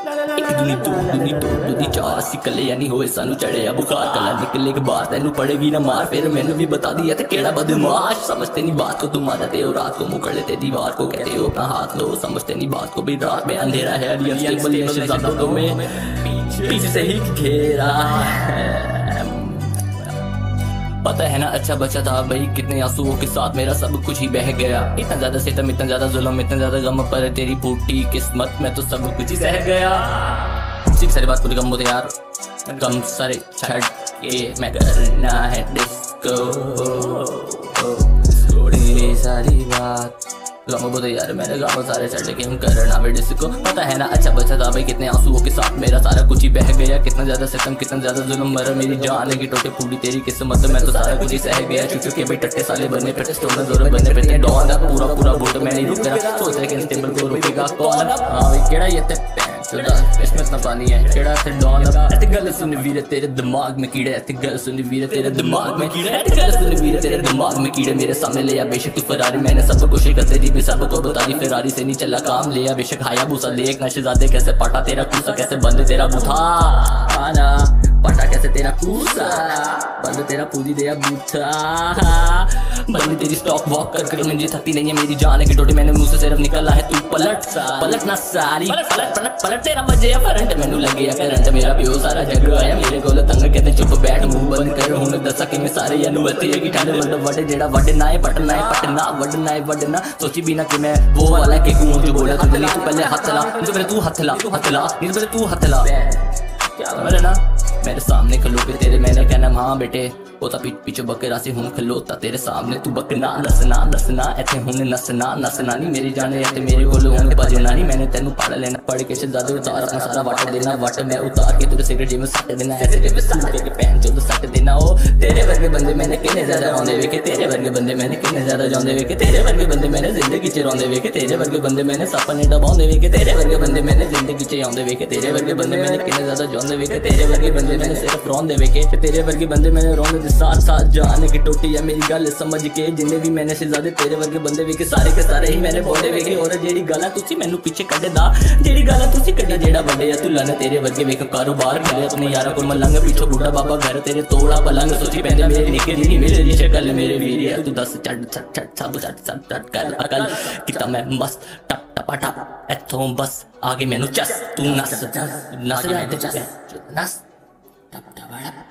एक दूनी दो दूनी दो दूनी चार असी कले यानी होए सानू चढ़े बुखार कला निकले के बाहर तेनू पड़ेगी ना मार फिर मैंने भी बता दिया था केड़ा बदमाश समझते नहीं बात को तुम आ जाते हो रात को मुकर लेते दीवार को कहते हो अपना हाथ लो समझते नहीं बात को भी रात में अंधेरा है अनस्टेबल में पीछे से ही घेरा पता है ना अच्छा बचा था भाई कितने आंसुओं के साथ मेरा सब कुछ ही बह गया इतना ज्यादा सितम इतना ज्यादा जुल्म इतना ज्यादा गम पर तेरी फूटी किस्मत में तो सब कुछ ही सह गया सिर्फ सारी बात पूरी गम होते यार गम सारे छड़ के मैं करना है डिस्को सारी बात गम बोते यार मैंने गाँव सारे चढ़ के हम करना वे डिस्को पता है ना अच्छा बचा था भाई कितने आंसुओं के साथ मेरा सारा कुछ ही बह गया कितना ज्यादा सितम कितना ज्यादा जुल्म मरा मेरी जान की टोटे फूटी तेरी किस्मत में तो सारा कुछ ही सह गया चुचु के भाई टट्टे साले बनने पे स्टोनर जोर बनने पे डॉन पूरा पूरा बोट मैं नहीं रुक रहा सोच रहे कि टेबल को रुकेगा कौन हां भाई केड़ा ये ते इसमें इतना पानी है केड़ा थे डॉन ऐसे गल सुन वीर तेरे दिमाग में कीड़े ऐसे गल सुन वीर तेरे दिमाग में कीड़े ऐसे गल सुन वीर तेरे दिमाग में कीड़े मेरे सामने ले आ बेशक तू फरारी मैंने सब कुछ कर तेरी भी सब को बता दी फरारी से नहीं चला काम ले आ बेशक हाया भूसा देख नशेजादे कैसे पाटा तेरा कूसा कैसे बंद तेरा बूथा आना पाटा कैसे तेरा कूसा बंद तेरा पूरी दे बूथा बंद तेरी स्टॉक वॉक कर मुझे थकती नहीं है मेरी जान की टोटी मैंने मुंह से सिर्फ निकला है तू पलट ना सारी पलट तेरा बजे फरंट मैनू लगे करंट मेरा प्यो सारा जग आया मेरे कोल तंग कहते चुप बैठ मुंह बंद कर हुन दसा कि मैं सारे यानू अती है कि ठंड वड वड जेड़ा वडना है पटना है पटना वडना सोची भी ना कि मैं वो वाला के कूं जो बोला तू नहीं तू पहले हाथ ला जो पहले तू हाथ ला नहीं पहले तू हाथ ला क्या समझ ना मेरे सामने खलो के तेरे मैंने कहना हां बेटे ओता पीछे बकरा से हुन खलोता तेरे सामने तू बकना नसना ऐसे हुन नसना नहीं मेरी जाने ऐसे मेरे कोल हुन भजना नहीं मैंने तेनू पढ़ लेना पढ़ के शहजादे उतार अपना सारा वट देना वट मैं उतार के तेरे सिगरेट जिम सट देना ऐसे जिम सट के पैन जो सट देना ओ तेरे वर्गे बंदे मैंने कितने ज्यादा आंदे वे के तेरे वर्गे बंदे मैंने कितने ज्यादा जांदे वे के तेरे वर्गे बंदे मैंने जिंदगी च रोंदे वे के तेरे वर्गे बंदे मैंने सपने दबांदे वे के तेरे वर्गे बंदे मैंने जिंदगी च आंदे वे के तेरे वर्गे बंदे मैंने कितने ज्यादा जांदे वे के तेरे वर्गे बंदे मैंने सिर्फ रोंदे वे के तेरे वर्गे बंदे मैंने रोंदे दे साथ जान की टोटी है मेरी गल समझ के जिन्ने भी मैंने शहजादे तेरे वर्गे बंदे वे के सारे ही मैंने बोले वे के और जेडी गल्ला तुसी मैनू पीछे कड्डदा जेडी गल्ला तुसी कड्डी जेड़ा बड़े या तू लाने तेरे वर्गे वे कारोबार करे अपने यारा को मलंग पीछे बूढ़ा बाबा घर तेरे तोड़ा पलंग सोची पैंदे मेरे निके दी मेरी शक्ल मेरे वीर है तू दस चढ़ सब कर अकल किता मैं मस्त टप टपा टप एथों बस आगे मैनू चस तू नस जाए ते चस नस टप टपा